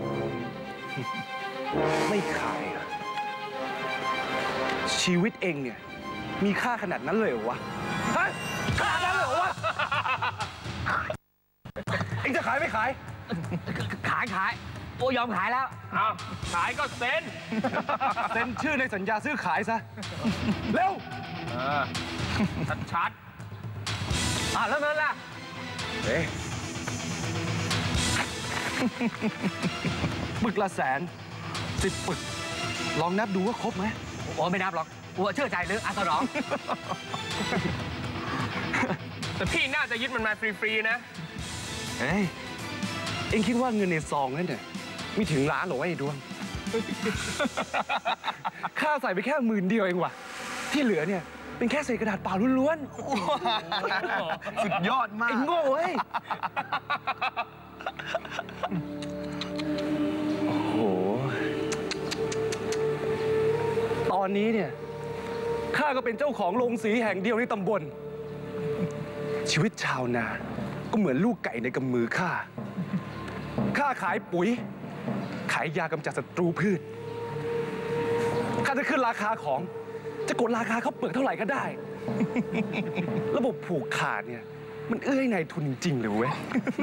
[SPEAKER 13] ไม่ขายเหรอชีวิตเองเนี่ยมีค่าขนาดนั้นเลยเหรอวะฮะขนาดนั้นเลยเหรอวะเองจะขายไม่ขาย
[SPEAKER 6] ขายโอ้ยอมขายแล้ว
[SPEAKER 5] อ้าวขายก็เซ็น
[SPEAKER 13] เซ็นชื่อในสัญญาซื้อขายซะ เร็ว
[SPEAKER 5] ชัด
[SPEAKER 6] แล้วเงินล่ะ
[SPEAKER 13] เอ๊ะปึกละ100,000 10 ปึก ลองนับดูว่าครบไหม
[SPEAKER 6] โอ้ไม่นับหรอกอัวเชื่อใจหรืออาสนอง
[SPEAKER 5] แต่พี่น่าจะยึดมันมาฟรีๆนะ
[SPEAKER 13] เฮ้ย เอ็งคิดว่าเงินในซองนั่นเนี่ยมีถึงล้านหรอวะไอ้ดวง ค่าใส่ไปแค่10,000เดียวเองว่ะ ที่เหลือเนี่ยเป็นแค่เศษกระดาษเปล่าล้วนๆ
[SPEAKER 8] สุดยอดมาก
[SPEAKER 13] ไอ้โง่เว้ย โอ้โห ตอนนี้เนี่ยข้าก็เป็นเจ้าของโรงสีแห่งเดียวในตำบล ชีวิตชาวนาก็เหมือนลูกไก่ในกำมือข้าขายปุ๋ย ขายยากำจัดศัตรูพืช ข้าจะขึ้นราคาของ จะกดราคาข้าวเปลือกเท่าไหร่ก็ได้ ระบบผูกขาดเนี่ยมันเอื้อยนายทุนจริงๆเลยเว้ย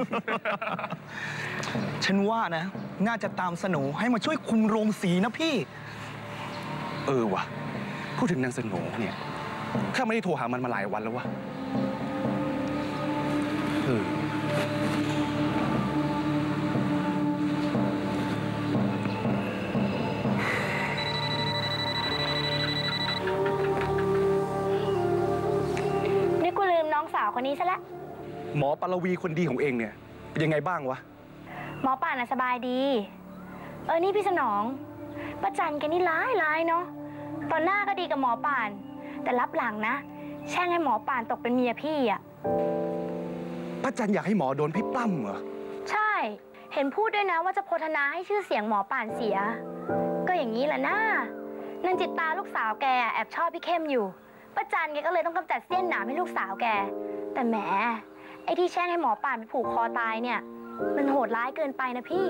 [SPEAKER 14] ฉันว่านะ น่าจะตามสโหนให้มาช่วยคุมโรงสีนะพี่
[SPEAKER 13] เออว่ะ พูดถึงนางสโหนเนี่ย ข้าไม่ได้โทรหามันมาหลายวันแล้ววะ
[SPEAKER 11] นี่กูลืมน้องสาวคนนี้ซะแล้ว
[SPEAKER 13] หมอปารวีคนดีของเองเนี่ยเป็นยังไงบ้างวะ
[SPEAKER 11] หมอป่านน่ะสบายดี นี่พี่สนองป้าจันแกนี่ร้ายเนาะ ตอนหน้าก็ดีกับหมอป่าน แต่รับหลังนะ แช่งให้หมอป่านตกเป็นเมียพี่อ่ะ
[SPEAKER 13] ป้าจันอยากให้หมอโดนพี่ปล้ำเหรอ
[SPEAKER 11] ใช่ เห็นพูดด้วยนะว่าจะโพธนาให้ชื่อเสียงหมอป่านเสีย ก็อย่างนี้แหละนะนางจิตตาลูกสาวแกแอบชอบพี่เข้มอยู่ป้าจันแกก็เลยต้องกำจัดเสี้ยนหนามให้ลูกสาวแก แต่แหมไอ้ที่แช่งให้หมอป่านไปผูกคอตายเนี่ย มันโหดร้ายเกินไปนะพี่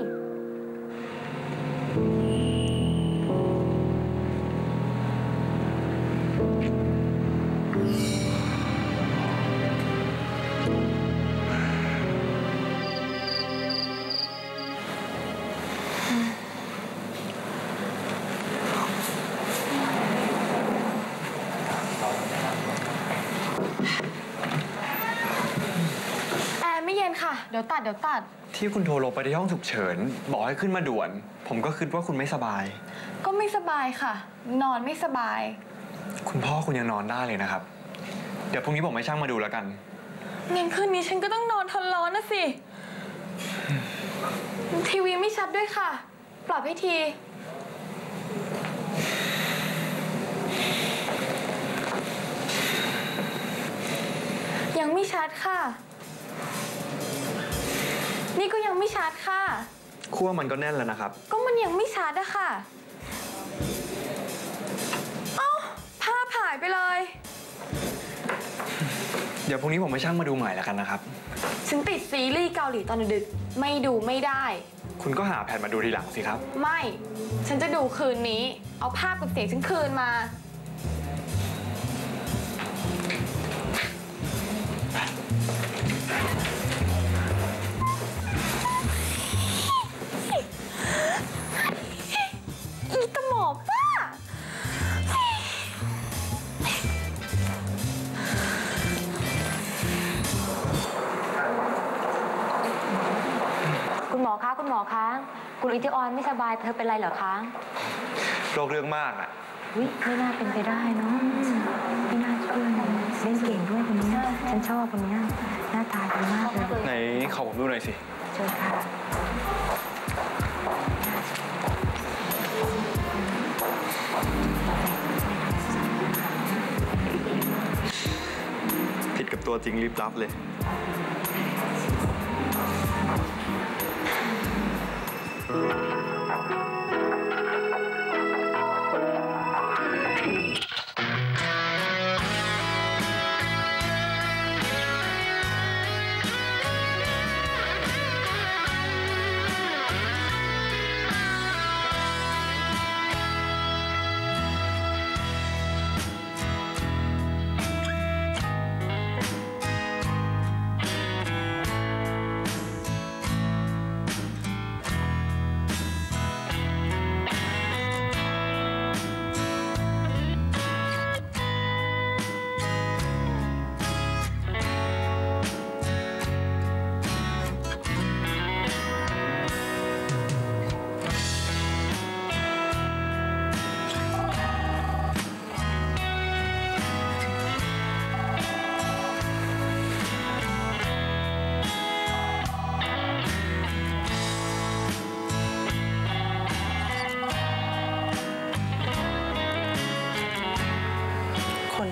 [SPEAKER 12] แอร์ไม่เย็นค่ะ เดี๋ยวตัด
[SPEAKER 15] ที่คุณโทรลงไปที่ห้องฉุกเฉินบอกให้ขึ้นมาด่วน ผมก็คิดว่าคุณไม่สบาย
[SPEAKER 12] ก็ไม่สบายค่ะ นอนไม่สบาย
[SPEAKER 15] คุณพ่อคุณยังนอนได้เลยนะครับ เดี๋ยวพรุ่งนี้ผมให้ช่างมาดูแล้วกัน
[SPEAKER 12] งั้นคืนนี้ฉันก็ต้องนอนทนร้อนนะสิ ทีวีไม่ชัดด้วยค่ะ ปรับให้ที ยังไม่ชัดค่ะ นี่ก็ยังไม่ชัดค่ะ
[SPEAKER 15] ขั้วมันก็แน่นแล้วนะครับ
[SPEAKER 12] ก็มันยังไม่ชัดอะค่ะ เอ้าภาพหายไปเลย
[SPEAKER 15] เดี๋ยวพรุ่งนี้ผมให้ช่างมาดูใหม่แล้วกันนะครับ
[SPEAKER 12] ฉันติดซีรีส์เกาหลีตอนดึกไม่ดูไม่ได้
[SPEAKER 15] คุณก็หาแผ่นมาดูทีหลังสิครับ
[SPEAKER 12] ไม่ ฉันจะดูคืนนี้ เอาภาพกับเสียงฉันคืนมา อีตะหมอป้า
[SPEAKER 16] คุณหมอคะคุณอิทธิออนไม่สบายเธอเป็นไรเหรอคะ
[SPEAKER 15] โรคเรื่องมากอ่ะ
[SPEAKER 16] วิไม่น่าเป็นไปได้เนาะไม่น่าเชื่อเลยเล่นเก่งด้วยคนนี้ฉันชอบคนนี้หน้าตาดีมากเลย
[SPEAKER 15] ไหนขอผมดูหน่อยสิ
[SPEAKER 16] เชิญค่ะ
[SPEAKER 15] ผิดกับตัวจริงลิบลับเลย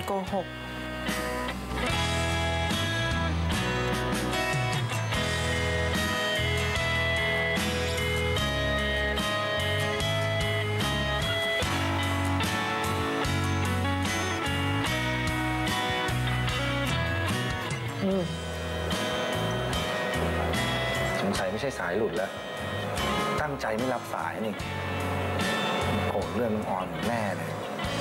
[SPEAKER 1] โกหก
[SPEAKER 8] สงสัยไม่ใช่สายหลุดแล้ว ตั้งใจไม่รับสายนี่โกรธเรื่องน้องออนแน่เลย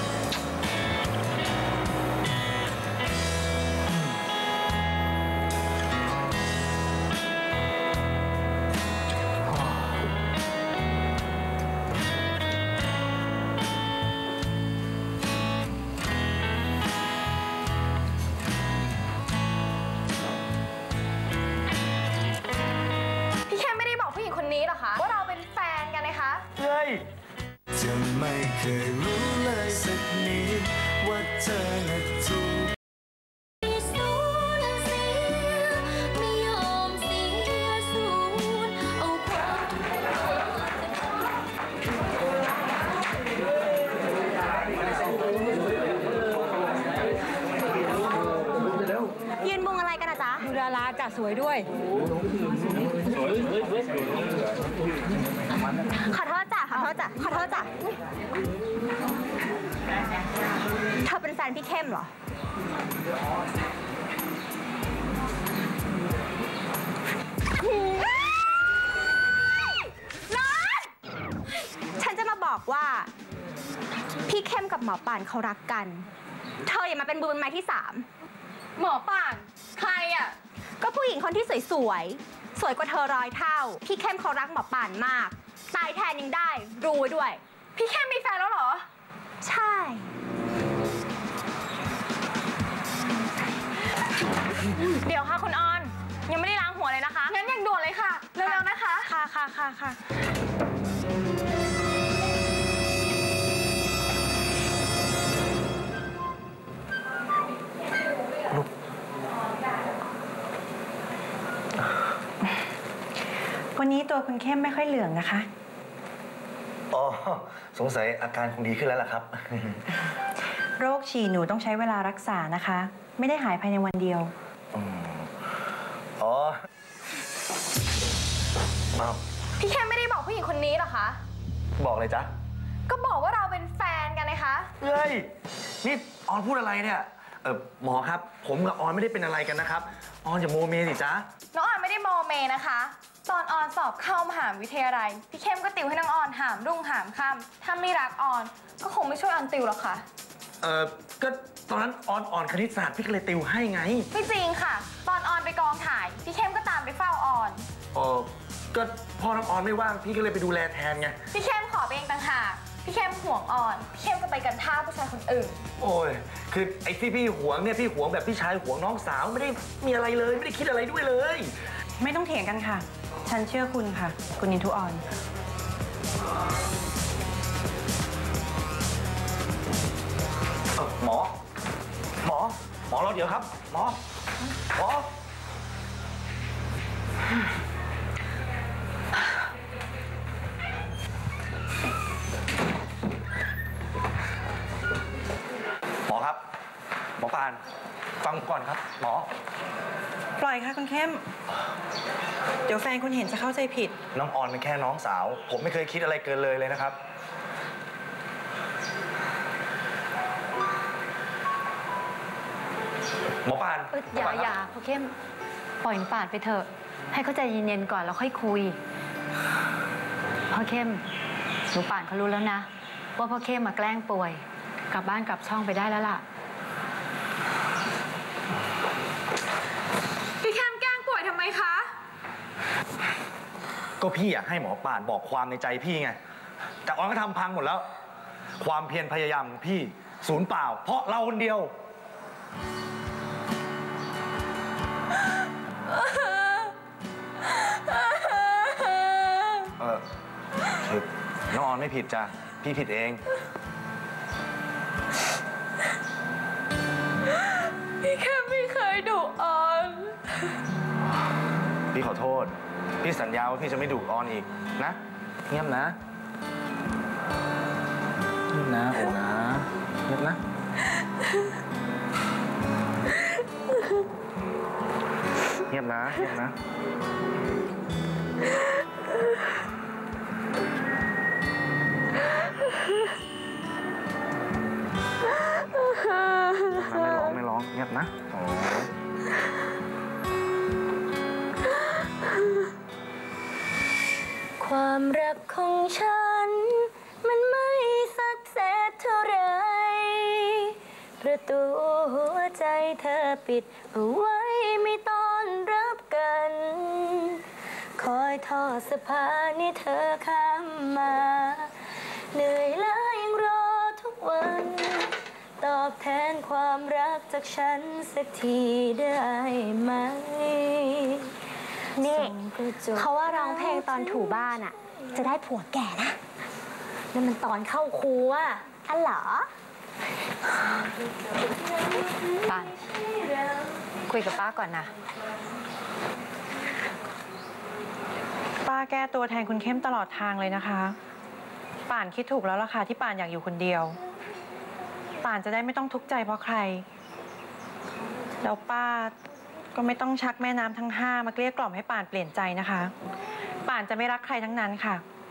[SPEAKER 12] พี่เข้มไม่ได้บอกผู้หญิงคนนี้หรอคะว่าเราเป็นแฟนกันนะคะ
[SPEAKER 8] เฮ้ย
[SPEAKER 9] จะไม่เคยรู้เลยสักนิดว่าเธอน่ะถูก
[SPEAKER 7] ไม่ยอมเสียสูญเอาความ
[SPEAKER 11] ยืนมุงอะไรกันนะจ๊ะ
[SPEAKER 16] ดูดาราจ้ะสวยด้วย
[SPEAKER 11] ขอโทษจ้ะ ขอโทษจ้ะ ขอโทษจ้ะ เธอเป็นแฟนพี่เข้มเหรอ ร้อนฉันจะมาบอกว่า พี่เข้มกับหมอป่านเขารักกัน เธออย่ามาเป็นบุญไม้ที่ 3
[SPEAKER 12] หมอป่าน ใครอ่ะ
[SPEAKER 11] ก็ผู้หญิงคนที่สวยๆ สวยกว่าเธอ100 เท่า พี่เข้มเขารักหมอป่านมาก ตายแทนยังได้รู้ไว้ด้วย
[SPEAKER 12] พี่เข้มมีแฟนแล้วเหรอ
[SPEAKER 11] ใช่
[SPEAKER 12] เดี๋ยวค่ะคุณออน ยังไม่ได้ล้างหัวเลยนะคะ งั้นอย่างด่วนเลยค่ะ เร็วๆนะคะ
[SPEAKER 11] ค่ะค่ะค่ะค่ะ
[SPEAKER 1] วันนี้ตัวคุณเข้มไม่ค่อยเหลืองนะคะ
[SPEAKER 8] อ๋อ สงสัยอาการคงดีขึ้นแล้วล่ะครับ
[SPEAKER 1] โรคฉี่หนูต้องใช้เวลารักษานะคะ ไม่ได้หายภายในวันเดียว
[SPEAKER 8] อ๋ออ้าว
[SPEAKER 12] พี่เข้มไม่ได้บอกผู้หญิงคนนี้หรอคะ
[SPEAKER 8] บอกเลยจ๊ะ
[SPEAKER 12] ก็บอกว่าเราเป็นแฟนกันนะคะ
[SPEAKER 8] เฮ้ย นี่ออนพูดอะไรเนี่ย หมอครับ ผมกับออนไม่ได้เป็นอะไรกันนะครับ ออนอย่าโมเมสิจ๊ะ
[SPEAKER 12] น้องออนไม่ได้โมเมนะคะ ตอนออนสอบเข้ามหาวิทยาลัย พี่เข้มก็ติวให้น้องออนหามรุ่งหามค่ำถ้าไม่รักออน ก็คงไม่ช่วยออนติวหรอกค่ะ
[SPEAKER 8] ก็ตอนนั้นออนคณิตศาสตร์พี่ก็เลยติวให้ไง
[SPEAKER 12] ไม่จริงค่ะ ตอนออนไปกองถ่าย พี่เข้มก็ตามไปเฝ้าออน
[SPEAKER 8] ก็พ่อน้องออนไม่ว่างพี่ก็เลยไปดูแลแทนไง
[SPEAKER 12] พี่เข้มขอไปเองต่างหาก พี่เข้มห่วงออน พี่เข้มก็ไปกันท่าผู้ชายคนอื่น
[SPEAKER 8] โอ้ย คือไอ้ที่พี่หวงเนี่ยพี่หวงแบบพี่ชายหวงน้องสาวไม่ได้มีอะไรเลยไม่ได้คิดอะไรด้วยเลย
[SPEAKER 1] ไม่ต้องเถียงกันค่ะ ฉันเชื่อคุณค่ะ คุณนินทุออน
[SPEAKER 8] หมอรอเดี๋ยวครับ หมอ หมอครับ หมอปานฟังผมก่อนครับ หมอ
[SPEAKER 1] ปล่อยค่ะคุณเข้ม เดี๋ยวแฟนคุณเห็นจะเข้าใจผิด
[SPEAKER 8] น้องออนเป็นแค่น้องสาว ผมไม่เคยคิดอะไรเกินเลยนะครับ หมอปาน
[SPEAKER 3] อย่าพ่อเข้มปล่อยป่านไปเถอะ ให้เขาใจเย็นๆก่อนแล้วค่อยคุยพ่อเข้มหนูป่านเขารู้แล้วนะ ว่าพ่อเข้มมาแกล้งป่วย กลับบ้านกลับช่องไปได้แล้วล่ะ
[SPEAKER 12] พี่เข้มแกล้งป่วยทำไมคะ
[SPEAKER 8] ก็พี่อยากให้หมอปานบอกความในใจพี่ไง แต่ออนก็ทำพังหมดแล้ว ความเพียรพยายามของพี่สูญเปล่า เพราะเราคนเดียว คือน้องออนไม่ผิดจ้ะ พี่ผิดเอง
[SPEAKER 12] พี่เข้มไม่เคยดุออน
[SPEAKER 8] พี่ขอโทษ พี่สัญญาว่าพี่จะไม่ดุออนอีกนะเงียบนะเงียบนะโอ้นะเงียบนะเงียบนะเงียบนะไม่ร้องเงียบนะ
[SPEAKER 7] ความรักของฉันมันไม่สักเซสเท่าไรประตูหัวใจเธอปิดเอาไว้ไม่ต้อนรับกันคอยทอดสะพานให้เธอข้ามมาเหนื่อยล้ายังรอทุกวันตอบแทนความรักจากฉันสักทีได้ไหม
[SPEAKER 11] นี่เขาว่าร้องเพลงตอนถูบ้านอ่ะจะได้ผัวแก่นะนั่นมันตอนเข้าครัวอันเหรอ
[SPEAKER 1] ป่านคุยกับป้าก่อนนะป้าแก้ตัวแทนคุณเข้มตลอดทางเลยนะคะป่านคิดถูกแล้วล่ะค่ะที่ป่านอยากอยู่คนเดียวป่านจะได้ไม่ต้องทุกข์ใจเพราะใครแล้วป้าก็ไม่ต้องชักแม่น้ำทั้ง5มาเกลี้ยกล่อมให้ป่านเปลี่ยนใจนะคะป่านจะไม่รักใครทั้งนั้นค่ะ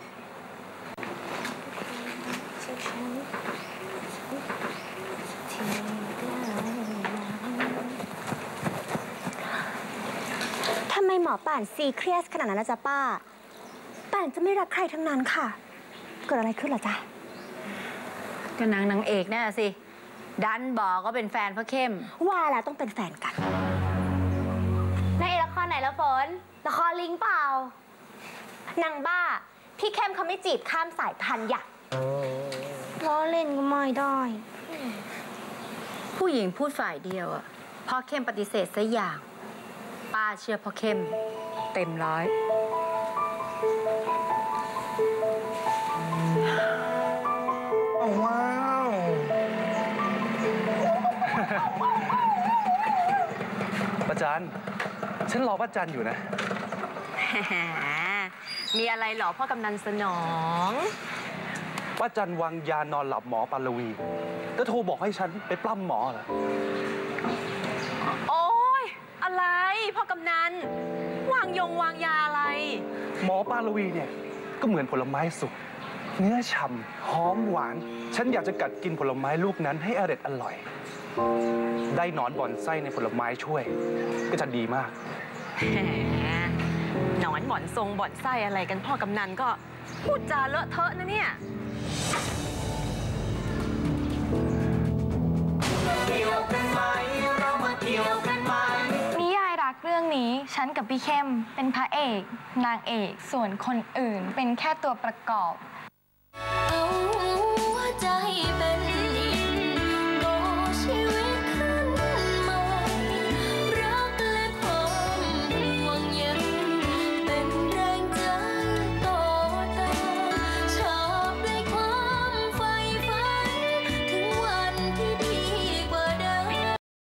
[SPEAKER 11] ทำไมหมอป่านซีเครียสขนาดนั้นนะจ๊ะป้าป่านจะไม่รักใครทั้งนั้นค่ะเกิดอะไรขึ้นเหรอจ๊ะ
[SPEAKER 3] ก็นางเอกแน่สิดันบอกก็เป็นแฟนพ่อเข้ม
[SPEAKER 11] ว่าแล้วต้องเป็นแฟนกันในละครไหนแล้วฝนละครลิงเปล่านางบ้าพี่เข้มเขาไม่จีบข้ามสายพันธุ์อยากล้อเล่นก็ไม่ได้
[SPEAKER 3] ผู้หญิงพูดฝ่ายเดียวอะพ่อเข้มปฏิเสธซะอย่างป้าเชื่อพ่อเข้มเต็มร้อย
[SPEAKER 14] ว้าว
[SPEAKER 13] ป้าจันฉันรอป้าจันอยู่นะ
[SPEAKER 3] มีอะไรหรอพ่อกำนันสนอง
[SPEAKER 13] ป้าจันวางยานอนหลับหมอปารวีแล้วโทรบอกให้ฉันไปปล้ำหมอเหรอ
[SPEAKER 1] โอ๊ยอะไรพ่อกำนันวางยาอะไร
[SPEAKER 13] หมอปารวีเนี่ยก็เหมือนผลไม้สุกเนื้อฉ่ำหอมหวานฉันอยากจะกัดกินผลไม้ลูกนั้นให้อร่อยได้หนอนบ่อนไส้ในผลไม้ช่วยก็จะดีมาก
[SPEAKER 1] หนอนบ่อนทรงบ่อนไส้อะไรกันพ่อกำนันก็พูดจาเลอะเทอะนะเนี่ย
[SPEAKER 12] เที่ยวกันไหมเรามาเที่ยวกันไหมนิยายรักเรื่องนี้ฉันกับพี่เข้มเป็นพระเอกนางเอกส่วนคนอื่นเป็นแค่ตัวประกอบ